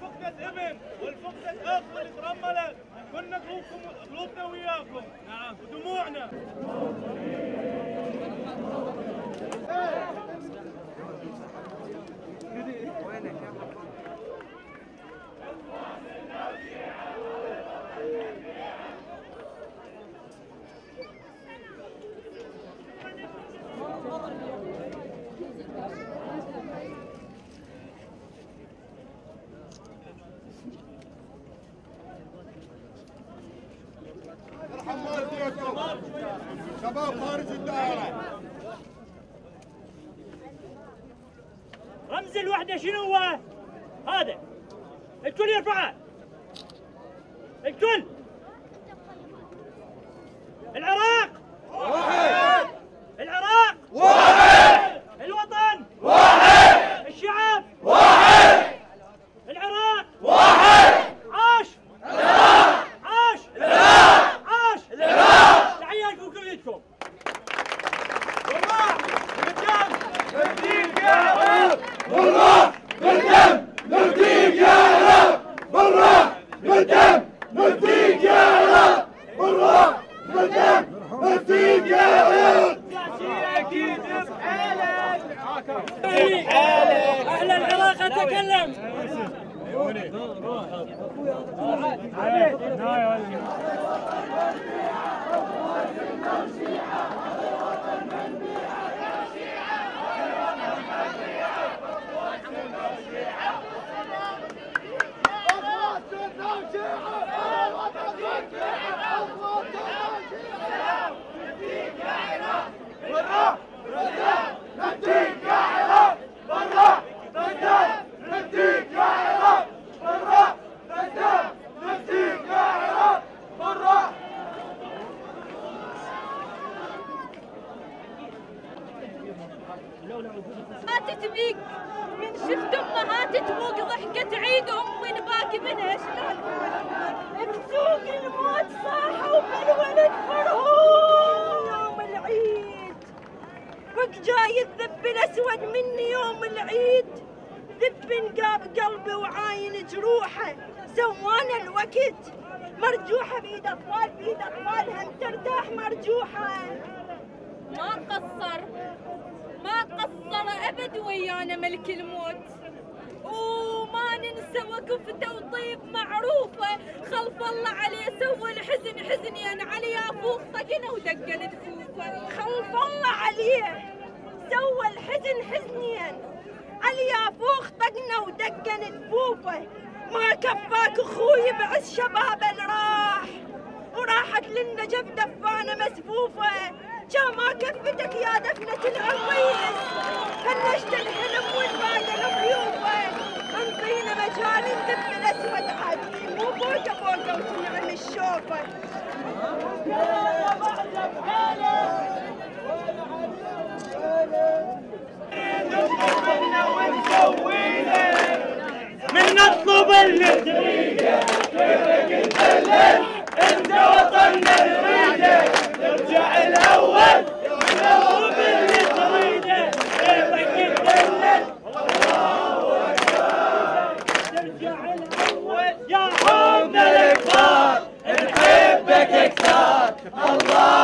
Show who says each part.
Speaker 1: فقدت ابن والفقدت اخ واللي ترملت، كنا قلوبنا وياكم. نعم ودموعنا.
Speaker 2: شباب خارج الدائرة.
Speaker 3: رمز الوحدة شنو هو؟ هذا الكل يرفعه. الكل. العراق واحد. العراق واحد. الوطن واحد. الشعب واحد. العراق واحد. عاش العراق. عاش العراق. عاش العراق. تحياتكم كلكم. والله بالدم نفديك يا عراق.
Speaker 2: والله بالدم نفديك يا عراق. بالروح بالدم نفديك يا عراق. بالروح بالدم نفديك يا عراق.
Speaker 1: اكيد بحالك.
Speaker 3: اهل العراق اتكلم.
Speaker 4: ماتت بيك من شفت امها تتبوق ضحكة عيد امي نباكي منها شلون بسوق الموت صاحوا بالولد فرحون يوم العيد بق جاي الذب الاسود مني يوم العيد ذب انقاب قلبي وعاين جروحه سوانا الوقت مرجوحه بيد اطفالها ترتاح مرجوحه ما قصر ابد ويانا ملك الموت وما ننسى وقفته وطيب معروفه خلف الله عليه سوى الحزن حزنين علي افوق طقنه ودقن دفوفه خلف الله عليه سوى الحزن حزنين علي افوق طقنه ودقن دفوفه ما كفاك اخوي بعز شبابه راح وراحت للنجف دفانه مسفوفه ما كفتك يا دفنة العويس فلشت الحلم والباقي ضيوفه انطينا مجال الدب الاسود عاد مو بوقه وتنعم الشوفه
Speaker 3: من نطلب اللي تريده كيفك نذلل انت وطننا نريده نرجع الاول نطلب اللي تريده كيفك نذلل الله اكبر نرجع الاول يا حومنا الكبار نحبك كثار الله